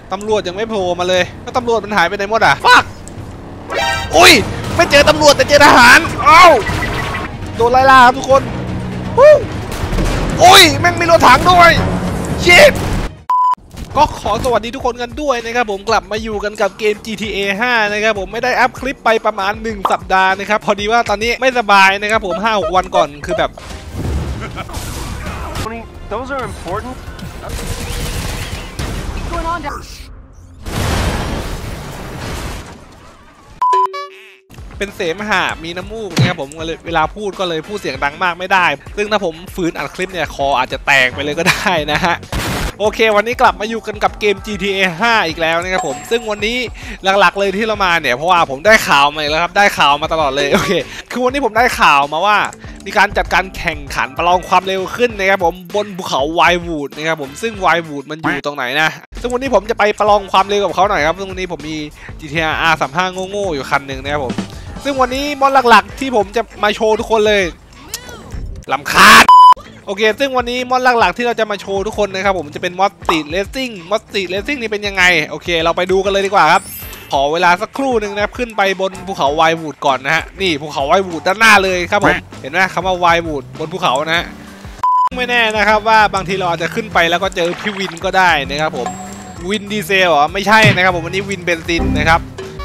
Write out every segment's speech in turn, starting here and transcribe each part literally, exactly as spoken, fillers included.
ตำรวจยังไม่โผล่มาเลยแล้วตำรวจมันหายไปไหนหมดอ่ะฟักอุ้ยไม่เจอตำรวจแต่เจอทหารเอ้าโดนไล่ล่าครับทุกคนอุ้ยแม่งมีรถถังด้วยชิปก็ขอสวัสดีทุกคนกันด้วยนะครับผมกลับมาอยู่กันกับเกม จี ที เอ ห้านะครับผมไม่ได้อัพคลิปไปประมาณหนึ่งสัปดาห์นะครับพอดีว่าตอนนี้ไม่สบายนะครับผม ห้าหก วันก่อนคือแบบ Those are important. เป็นเสมหะมีน้ำมูกนะครับผมเวลาพูดก็เลยพูดเสียงดังมากไม่ได้ซึ่งถ้าผมฝืนอัดคลิปเนี่ยคออาจจะแตกไปเลยก็ได้นะฮะโอเควันนี้กลับมาอยู่กันกับเกม จี ที เอ ห้า อีกแล้วนะครับผมซึ่งวันนี้หลักๆเลยที่เรามาเนี่ยเพราะว่าผมได้ข่าวมาแล้วครับได้ข่าวมาตลอดเลยโอเคคือวันนี้ผมได้ข่าวมาว่ามีการจัดการแข่งขันประลองความเร็วขึ้นนะครับผมบนภูเขาไวน์วูดนะครับผมซึ่งไวน์วูดมันอยู่ตรงไหนนะซึ่งวันนี้ผมจะไปประลองความเร็วกับเขาหน่อยครับซึ่งวันนี้ผมมี จี ที อาร์ สามสิบห้า โง่ๆอยู่คันหนึ่งนะครับผมซึ่งวันนี้มอดหลักๆที่ผมจะมาโชว์ทุกคนเลยลำคาญโอเคซึ่งวันนี้มอดหลักๆที่เราจะมาโชว์ทุกคนนะครับผมจะเป็นมอดสตรีทเรซซิ่งมอดสตรีทเรซซิ่งนี่เป็นยังไงโอเคเราไปดูกันเลยดีกว่าครับขอเวลาสักครู่หนึ่งนะครับขึ้นไปบนภูเขาไวน์วูดก่อนนะฮะนี่ภูเขาไวน์วูดด้านหน้าเลยครับผมเห็นไหมคำว่าไวน์วูดบนภูเขานะฮะไม่แน่นะครับว่าบางทีเราอาจจะขึ้นไปแล้วก็เจอพี่วินก็ได้นะครับผมวินดีเซลเหรอไม่ใช่นะครับผมวันนี้วินเบนซินนะครับ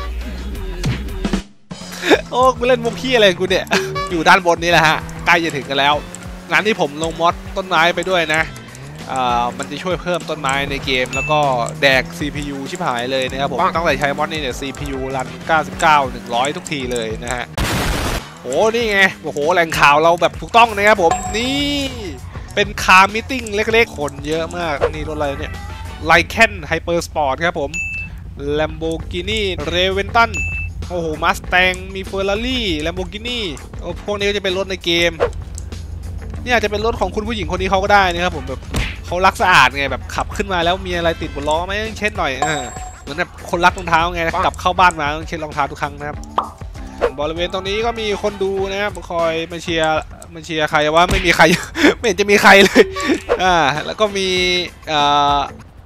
โอ้กูเล่นมุกขี้อะไรกูเนี่ยอยู่ด้านบนนี้แหละฮะใกล้จะถึงกันแล้วงานที่ผมลงมอดต้นไม้ไปด้วยนะอ่ามันจะช่วยเพิ่มต้นไม้ในเกมแล้วก็แดก ซี พี ยู ชิบหายเลยนะครับผมตั้งแต่ใช้มอดนี่เนี่ย ซี พี ยู รันเก้าสิบเก้า หนึ่งร้อยทุกทีเลยนะฮะโอ้นี่ไงโอ้โหแหล่งข่าวเราแบบถูกต้องนะครับผมนี่เป็นคาร์มิทติ้งเล็กๆคนเยอะมากนี่รถอะไรเนี่ยไลแคนไฮเปอร์สปอร์ตครับผม Lamborghini Reventonโอ้โหมัสแตงมีเฟอร์รารี่แลมโบกินี่โอ้พวกนี้ก็จะเป็นรถในเกมเนี่ยจะเป็นรถของคุณผู้หญิงคนนี้เขาก็ได้นะครับผมแบบเขารักสะอาดไงแบบขับขึ้นมาแล้วมีอะไรติดบนล้อไหมเช็ดหน่อยเออเหมือนแบบคนรักรองเท้าไงกลับเข้าบ้านมาต้องเช็ดรองเท้าทุกครั้งนะครับบริเวณตรงนี้ก็มีคนดูนะครับคอยมาเชียร์มาเชียร์ใครว่าไม่มีใคร ไม่เห็นจะมีใครเลยอ่าแล้วก็มีอ่า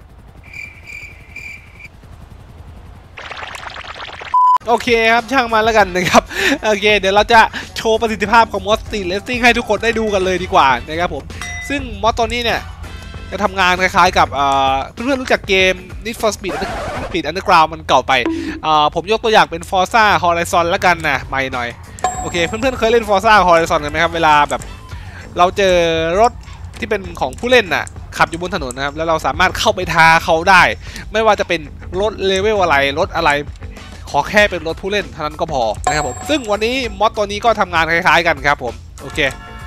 โอเคครับช่างมันแล้วกันนะครับโอเคเดี๋ยวเราจะโชว์ประสิทธิภาพของมอดสตรีทเรซซิ่งให้ทุกคนได้ดูกันเลยดีกว่านะครับผมซึ่งมอดตัวนี้เนี่ยจะทำงานคล้ายๆกับเพื่อนๆรู้จักเกม Need for Speed Speed Underground มันเก่าไปผมยกตัวอย่างเป็น Forza Horizon แล้วกันนะใหม่หน่อยโอเคเพื่อนๆเคยเล่น Forza Horizon กันไหมครับเวลาแบบเราเจอรถที่เป็นของผู้เล่นน่ะขับอยู่บนถนนนะครับแล้วเราสามารถเข้าไปท้าเขาได้ไม่ว่าจะเป็นรถเลเวลอะไรรถอะไรขอแค่เป็นรถผู้เล่นเท่านั้นก็พอนะครับผมซึ่งวันนี้มอดตัวนี้ก็ทำงานคล้ายๆกันครับผมโอเค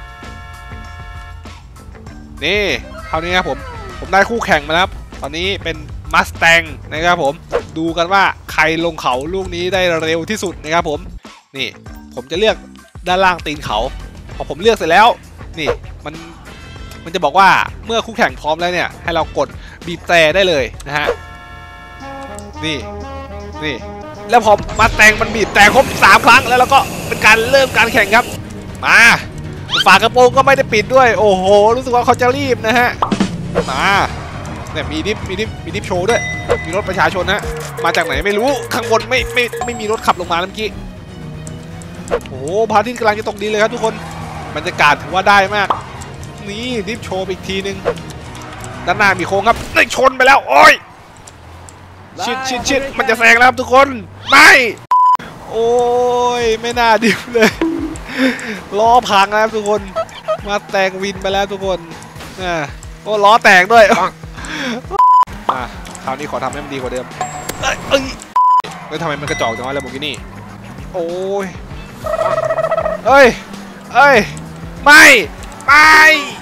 นี่คราวนี้ครับผมผมได้คู่แข่งมาแล้วตอนนี้เป็นมัสแตงนะครับผมดูกันว่าใครลงเขาลูกนี้ได้เร็วที่สุดนะครับผมนี่ผมจะเลือกด้านล่างตีนเขาพอผมเลือกเสร็จแล้วนี่มันมันจะบอกว่าเมื่อคู่แข่งพร้อมแล้วเนี่ยให้เรากดบีบแตรได้เลยนะฮะนี่นี่แล้วพอมาแตงมันบีบแต่ครบสามครั้งแล้วเราก็เป็นการเริ่มการแข่งครับมาฝากระโปรงก็ไม่ได้ปิดด้วยโอ้โหรู้สึกว่าเขาจะรีบนะฮะมาเนี่ยมีดิฟมีดิฟมีดิฟโชว์ด้วยมีรถประชาชนฮะมาจากไหนไม่รู้ข้างบนไม่ไม่ไม่มีรถขับลงมาเมื่อกี้โอ้โหพระอาทิตย์กำลังจะตกดีเลยครับทุกคนบรรยากาศถือว่าได้มากนี่ดิฟโชว์อีกทีนึงด้านหน้ามีโค้งครับได้ชนไปแล้วโอ้ยชิดชิดชิดมันจะแซงแล้วครับทุกคนไม่โอ้ยไม่น่าดิฟเลยล้อพังแล้วทุกคนมาแตกวินไปแล้วทุกคนนะโอ้ล้อแตกด้วยอ่ะคราวนี้ขอทำให้มันดีกว่าเดิมเอ้ยเอ้ยแล้วทำไมมันกระจอกจังวะแล้วโบกินี่โอ้ยเอ้ยเอ้ยไม่ไม่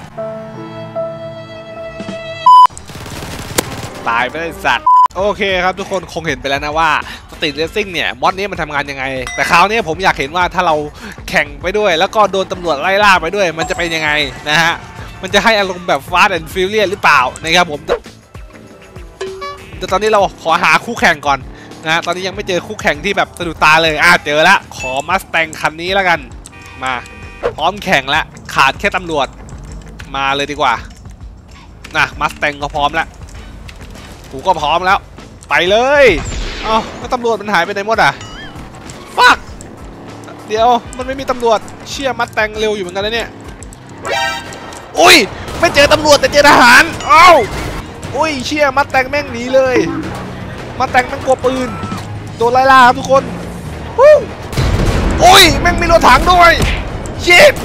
ตายไปได้สัตว์โอเคครับทุกคนคงเห็นไปแล้วนะว่าสตรีทเรซซิ่งเนี่ยมอดนี้มันทำงานยังไงแต่คราวนี้ผมอยากเห็นว่าถ้าเราแข่งไปด้วยแล้วก็โดนตำรวจไล่ล่าไปด้วยมันจะเป็นยังไงนะฮะมันจะให้อารมณ์แบบ Fast and Furious หรือเปล่านะครับผมแต่ตอนนี้เราขอหาคู่แข่งก่อนนะตอนนี้ยังไม่เจอคู่แข่งที่แบบสะดุดตาเลยอ่ะเจอแล้วขอมัสแตงคันนี้แล้วกันมาพร้อมแข่งแล้วขาดแค่ตำรวจมาเลยดีกว่านะมัสแตงก็พร้อมแล้วกูก็พร้อมแล้วไปเลยเอ้าแล้วตำรวจมันหายไปไหนหมดอ่ะฟักเดี๋ยวมันไม่มีตำรวจเชี่ยมัดแตงเร็วอยู่เหมือนกันนะเนี่ยอุ้ยไม่เจอตำรวจแต่เจอทหารเอ้าอุ้ยเชี่ยมัดแตงแม่งหนีเลยมัดแตงแม่งกลัวปืนโดนไล่ล่าครับทุกคนวู้อุ้ยแม่งมีรถถังด้วยชิบ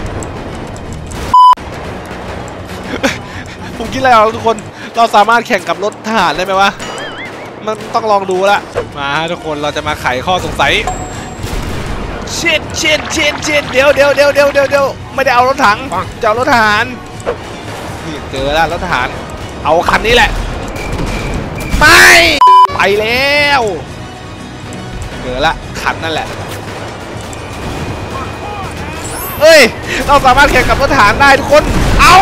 ผมคิดอะไรออกทุกคนเราสามารถแข่งกับรถทหารได้ไหมวะมันต้องลองดูละมาทุกคนเราจะมาไขข้อสงสัยเช็ดเช็ดเช็ดเช็ดเดี๋ยวเดี๋ยวเดี๋ยวเดี๋ยวเดี๋ยวเดี๋ยวไม่ได้เอารถถังจะเอารถทหารนี่เจอแล้วรถทหารเอาคันนี้แหละไม่ไปแล้วเจอละคันนั่นแหละเอ้ยเราสามารถแข่งกับรถทหารได้ทุกคนเอา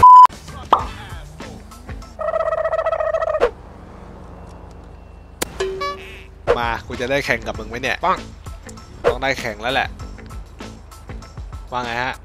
มากูจะได้แข่งกับมึงไหมเนี่ยต้องได้แข่งแล้วแหละว่าไงฮะ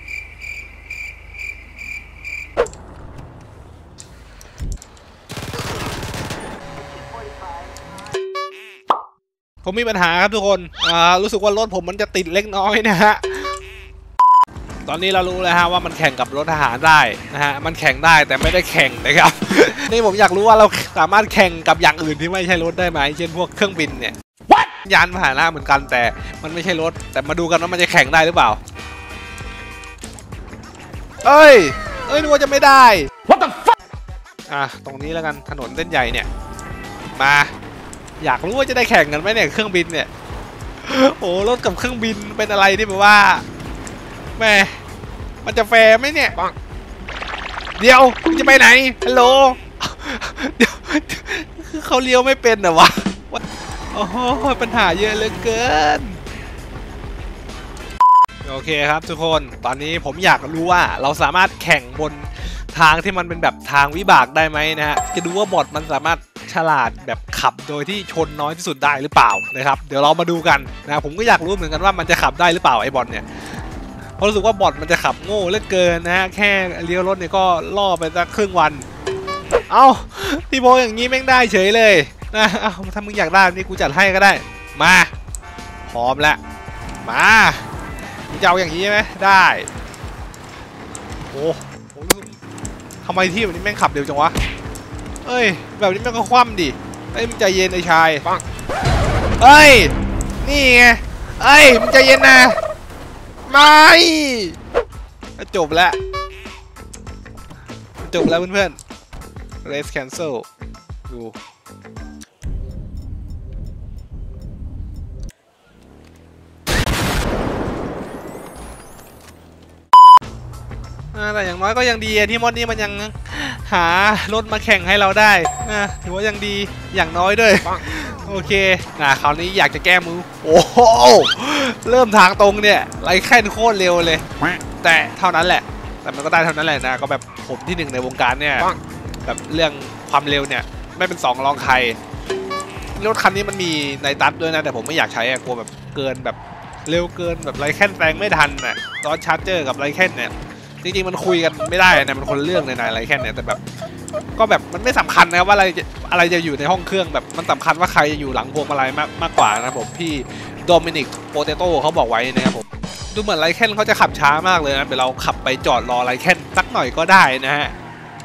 ผมมีปัญหาครับทุกคนอ่ารู้สึกว่ารถผมมันจะติดเล็กน้อยนะฮะตอนนี้เรารู้แล้วฮะว่ามันแข่งกับรถทหารได้นะฮะมันแข่งได้แต่ไม่ได้แข่งนะครับ นี่ผมอยากรู้ว่าเราสามารถแข่งกับอย่างอื่นที่ไม่ใช่รถได้ไหมเช่นพวกเครื่องบินเนี่ยยานพาหนะเหมือนกันแต่มันไม่ใช่รถแต่มาดูกันว่ามันจะแข่งได้หรือเปล่าเอ้ยเอ้ยนึกว่าจะไม่ได้ What the fuck อ่ะตรงนี้แล้วกันถนนเส้นใหญ่เนี่ยมาอยากรู้ว่าจะได้แข่งกันไหมเนี่ยเครื่องบินเนี่ยโอ้รถกับเครื่องบินเป็นอะไรที่แบบว่าแม่มันจะแฟร์ไหมเนี่ยเดี๋ยวคุณจะไปไหนฮัลโหลเดี๋ยวคือเขาเลี้ยวไม่เป็นเหรอวะโอ้โหปัญหาเยอะเหลือเกินโอเคครับทุกคนตอนนี้ผมอยากรู้ว่าเราสามารถแข่งบนทางที่มันเป็นแบบทางวิบากได้ไหมนะฮะจะดูว่าบอทมันสามารถฉลาดแบบขับโดยที่ชนน้อยที่สุดได้หรือเปล่านะครับเดี๋ยวเรามาดูกันนะผมก็อยากรู้เหมือนกันว่ามันจะขับได้หรือเปล่าไอ้บอทเนี่ยเพราะรู้สึกว่าบอทมันจะขับโง่เหลือเกินนะฮะแค่เลี้ยวรถเนี่ยก็ล่อไปสักครึ่งวันเอ้าพี่โบอย่างนี้แม่งได้เฉยเลยนะเอ้าถ้ามึงอยากได้นี่กูจัดให้ก็ได้มาพร้อมแล้วมามึงจะเอาอย่างนี้ไหมได้โอ้โหทำไมที่แบบนี้แม่งขับเร็วจังวะเอ้ยแบบนี้แม่งก็คว่ำดิเอ้ยมึงใจเย็นไอ้ชายเอ้ยนี่ไงเอ้ยมึงใจเย็นนะไม่จบแล้วจบแล้วเพื่อนๆ race cancel ดูแต่อย่างน้อยก็ยังดีที่มอดนี้มันยังหารถมาแข่งให้เราได้นะถือว่ายังดีอย่างน้อยด้วยโอเคนะคราวนี้อยากจะแก้มือโอ้โหเริ่มทางตรงเนี่ยไล่แค่โคตรเร็วเลยแต่เท่านั้นแหละแต่มันก็ได้เท่านั้นแหละนะก็แบบผมที่หนึ่งในวงการเนี่ยแบบเรื่องความเร็วเนี่ยไม่เป็นสองรองใครรถคันนี้มันมีในตัดด้วยนะแต่ผมไม่อยากใช้อะกลัวแบบเกินแบบเร็วเกินแบบไล่แค่แซงไม่ทันน่ะตอนชาร์จเจอร์กับไล่แค่เนี่ยจริงๆมันคุยกันไม่ได้นะมันคนเรื่องในนายอะไรแค่เนี่ยแต่แบบก็แบบมันไม่สำคัญนะครับว่าอะไรอะไรจะอยู่ในห้องเครื่องแบบมันสำคัญว่าใครจะอยู่หลังพวงมาลัยมากมากกว่านะผมพี่โดมินิกโปเตโต้เขาบอกไว้นะครับผมดูเหมือนไรแคนเขาจะขับช้ามากเลยนะเดี๋ยวเราขับไปจอดรอไรแคนสักหน่อยก็ได้นะฮะ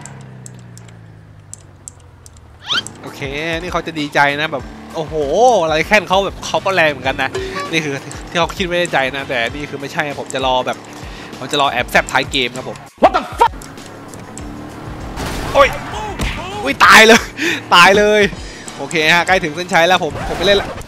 โอเคนี่เขาจะดีใจนะแบบโอ้โหไรแคนเขาแบบเขาก็แรงเหมือนกันนะนี่คือที่เขาคิดไว้ในใจนะแต่นี่คือไม่ใช่ผมจะรอแบบผมจะรอแอบแซบท้ายเกมครับผม What the fuck โอ้ยอุ้ยตายเลยตายเลยโอเคฮะใกล้ถึงเส้นชัยแล้วผมผมไปเล่นละ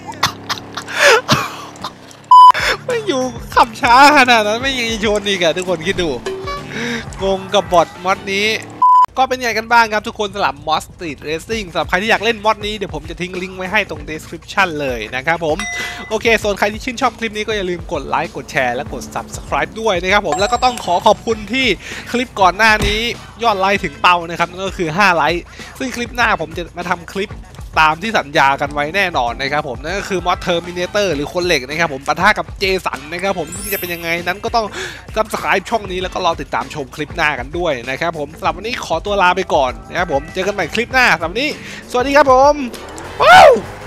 ไม่อยู่ขับช้าขนาดนั้นไม่ยังชนอีกอะทุกคนคิดดูงงกับบอทมอดนี้ก็เป็นไงกันบ้างครับทุกคนสำหรับ Mod Street Racing สำหรับใครที่อยากเล่นมอดนี้เดี๋ยวผมจะทิ้งลิงก์ไว้ให้ตรง description เลยนะครับผมโอเคส่วนใครที่ชื่นชอบคลิปนี้ก็อย่าลืมกดไลค์กดแชร์และกด Subscribe ด้วยนะครับผมแล้วก็ต้องขอขอบคุณที่คลิปก่อนหน้านี้ยอดไลค์ถึงเป้านะครับนั่นก็คือห้าไลค์ซึ่งคลิปหน้าผมจะมาทำคลิปตามที่สัญญากันไว้แน่นอนนะครับผมนั่นก็คือมอสเทอร์มินเตอร์หรือคนเหล็กนะครับผมปะทะกับเจสันนะครับผมที่จะเป็นยังไงนั้นก็ต้อง Subscribe ช่องนี้แล้วก็รอติดตามชมคลิปหน้ากันด้วยนะครับผมสำหรับวันนี้ขอตัวลาไปก่อนนะครับผมเจอกันใหม่คลิปหน้าสำหรับวันนี้สวัสดีครับผมว้าว